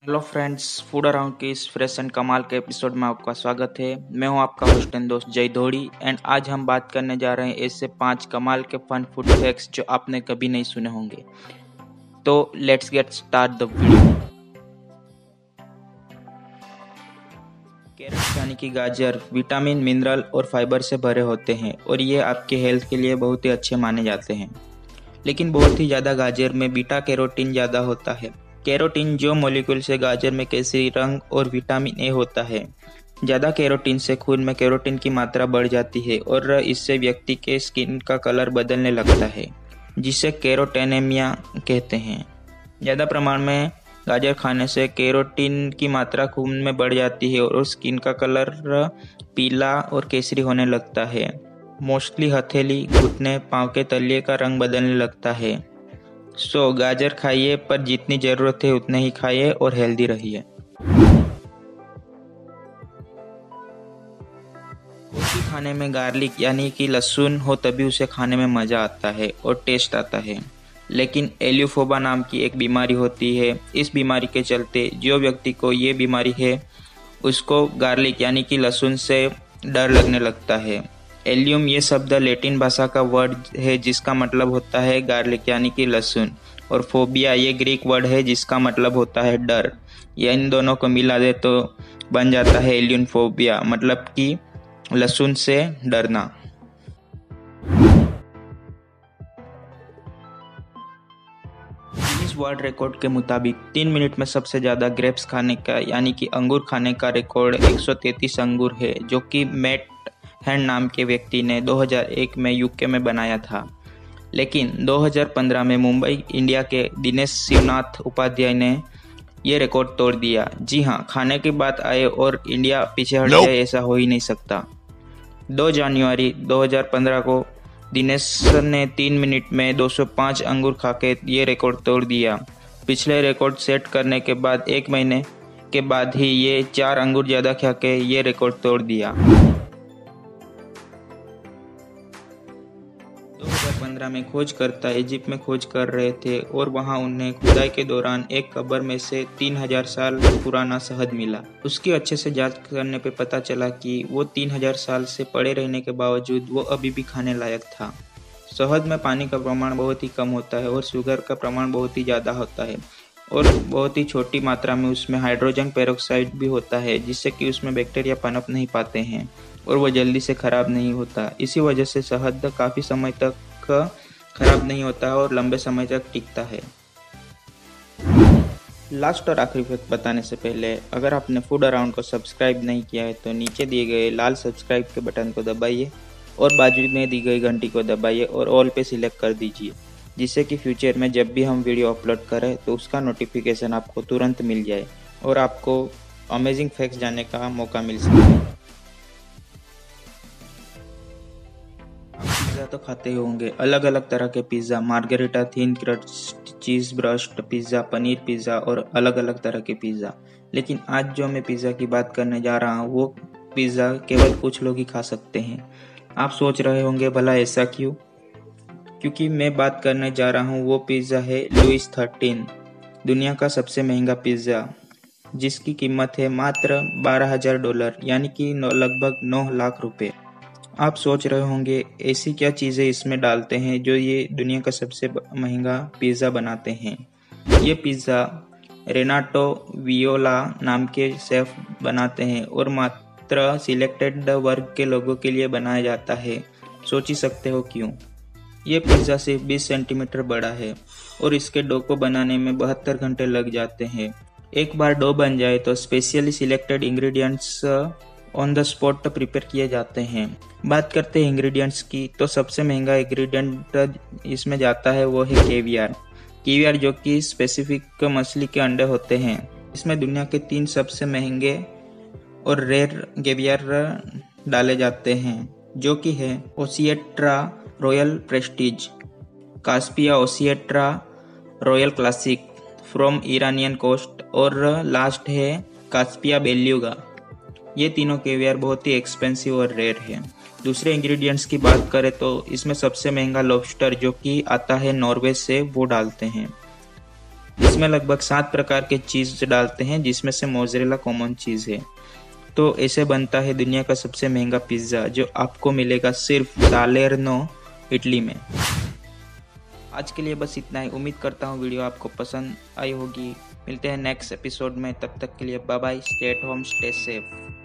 Hello friends, food around के इस fresh and कमाल के एपिसोड में आपका स्वागत है। मैं हूं आपका होस्ट एंड दोस्त जय धोड़ी एंड आज हम बात करने जा रहे हैं ऐसे 5 कमाल के फन फूड फैक्ट्स जो आपने कभी नहीं सुने होंगे। तो let's get start the video. Carrot यानी कि गाजर विटामिन, मिनरल और फाइबर से भरे होते हैं और ये आपके हेल्थ के लिए बहुत ही अच्छे माने जाते हैं। लेकिन बहुत ही ज़्यादा गाजर में बीटा कैरोटीन ज़्यादा होता है। कैरोटीन जो मॉलिक्यूल से गाजर में केसरी रंग और विटामिन ए होता है। ज़्यादा कैरोटीन से खून में कैरोटीन की मात्रा बढ़ जाती है और इससे व्यक्ति के स्किन का कलर बदलने लगता है, जिसे कैरोटेनेमिया कहते हैं। ज़्यादा प्रमाण में गाजर खाने से कैरोटीन की मात्रा खून में बढ़ जाती है और स्किन का कलर पीला और केसरी होने लगता है। मोस्टली हथेली, घुटने, पाँव के तलिए का रंग बदलने लगता है। सो गाजर खाइए, पर जितनी ज़रूरत है उतने ही खाइए और हेल्दी रहिए। रोटी खाने में गार्लिक यानी कि लहसुन हो तभी उसे खाने में मज़ा आता है और टेस्ट आता है। लेकिन एलियोफोबा नाम की एक बीमारी होती है। इस बीमारी के चलते जो व्यक्ति को ये बीमारी है उसको गार्लिक यानी कि लहसुन से डर लगने लगता है। एलियम ये शब्द लैटिन भाषा का वर्ड है जिसका मतलब होता है गार्लिक यानी कि लहसुन, और फोबिया ये ग्रीक वर्ड है जिसका मतलब होता है डर। या इन दोनों को मिला दे तो बन जाता है एलियन फोबिया, मतलब कि लहसुन से डरना। गिनीज वर्ल्ड रिकॉर्ड के मुताबिक 3 मिनट में सबसे ज़्यादा ग्रेप्स खाने का यानी कि अंगूर खाने का रिकॉर्ड 133 अंगूर है, जो कि मैट हैंड नाम के व्यक्ति ने 2001 में यूके में बनाया था। लेकिन 2015 में मुंबई इंडिया के दिनेश शिवनाथ उपाध्याय ने यह रिकॉर्ड तोड़ दिया। जी हाँ, खाने की बात आए और इंडिया पीछे हट जाए ऐसा हो ही नहीं सकता। 2 जनवरी 2015 को दिनेश ने 3 मिनट में 205 अंगूर खाके ये रिकॉर्ड तोड़ दिया। पिछले रिकॉर्ड सेट करने के बाद 1 महीने के बाद ही ये 4 अंगूर ज़्यादा खाके ये रिकॉर्ड तोड़ दिया। 2015 में खोजकर्ता इजिप्ट में खोज कर रहे थे और वहां उन्हें खुदाई के दौरान एक कब्र में से 3000 साल पुराना शहद मिला। उसकी अच्छे से जांच करने पे पता चला कि वो 3000 साल से पड़े रहने के बावजूद वो अभी भी खाने लायक था। शहद में पानी का प्रमाण बहुत ही कम होता है और शुगर का प्रमाण बहुत ही ज़्यादा होता है और बहुत ही छोटी मात्रा में उसमें हाइड्रोजन पेरोक्साइड भी होता है, जिससे कि उसमें बैक्टीरिया पनप नहीं पाते हैं और वो जल्दी से ख़राब नहीं होता। इसी वजह से शहद काफ़ी समय तक ख़राब नहीं होता और लंबे समय तक टिकता है। लास्ट और आखिरी फैक्ट बताने से पहले अगर आपने फूड अराउंड को सब्सक्राइब नहीं किया है तो नीचे दिए गए लाल सब्सक्राइब के बटन को दबाइए और बाजू में दी गई घंटी को दबाइए और ऑल पे सिलेक्ट कर दीजिए, जिससे कि फ्यूचर में जब भी हम वीडियो अपलोड करें तो उसका नोटिफिकेशन आपको तुरंत मिल जाए और आपको अमेजिंग फैक्ट्स जानने का मौका मिल सके। पिज़्ज़ा तो खाते ही होंगे, अलग अलग तरह के pizza, margherita, thin crust, cheese burst pizza, paneer pizza और अलग अलग तरह के पिज़्ज़ा। लेकिन आज जो मैं पिज़्ज़ा की बात करने जा रहा हूँ वो पिज़्ज़ा केवल कुछ लोग ही खा सकते हैं। आप सोच रहे होंगे भला ऐसा क्यों? क्योंकि मैं बात करने जा रहा हूँ वो पिज़्ज़ा है लुइस 13, दुनिया का सबसे महंगा पिज़्ज़ा, जिसकी कीमत है मात्र $12,000 यानी कि लगभग 9 लाख रुपए। आप सोच रहे होंगे ऐसी क्या चीज़ें इसमें डालते हैं जो ये दुनिया का सबसे महंगा पिज़्ज़ा बनाते हैं। ये पिज़्ज़ा रेनाटो वियोला नाम के शेफ बनाते हैं और मात्र सिलेक्टेड वर्ग के लोगों के लिए बनाया जाता है। सोच ही सकते हो क्यों। ये पिज़्ज़ा सिर्फ 20 सेंटीमीटर बड़ा है और इसके डो को बनाने में 72 घंटे लग जाते हैं। एक बार डो बन जाए तो specially selected ingredients on the spot prepare किए जाते हैं। बात करते हैं इंग्रेडिएंट्स की, तो सबसे महंगा इंग्रेडिएंट इसमें जाता है वो है केवियर। केवियर जो कि स्पेसिफिक मछली के अंडे होते हैं। इसमें दुनिया के 3 सबसे महंगे और रेयर केवियर डाले जाते हैं, जो कि है Oscietra Royal Prestige, Caspia Oscietra Royal Classic from Iranian coast और लास्ट है कास्पिया बेल्यूगा। ये तीनों केवियर बहुत ही एक्सपेंसिव और रेयर है। दूसरे इंग्रेडिएंट्स की बात करें तो इसमें सबसे महंगा लॉबस्टर जो कि आता है नॉर्वे से वो डालते हैं। इसमें लगभग 7 प्रकार के चीज़ डालते हैं, जिसमें से मोज़रेला कॉमन चीज़ है। तो ऐसे बनता है दुनिया का सबसे महंगा पिज़्ज़ा, जो आपको मिलेगा सिर्फ सालेर्नो, इटली में। आज के लिए बस इतना ही। उम्मीद करता हूँ वीडियो आपको पसंद आई होगी। मिलते हैं नेक्स्ट एपिसोड में, तब तक के लिए bye bye. Stay at home, stay safe.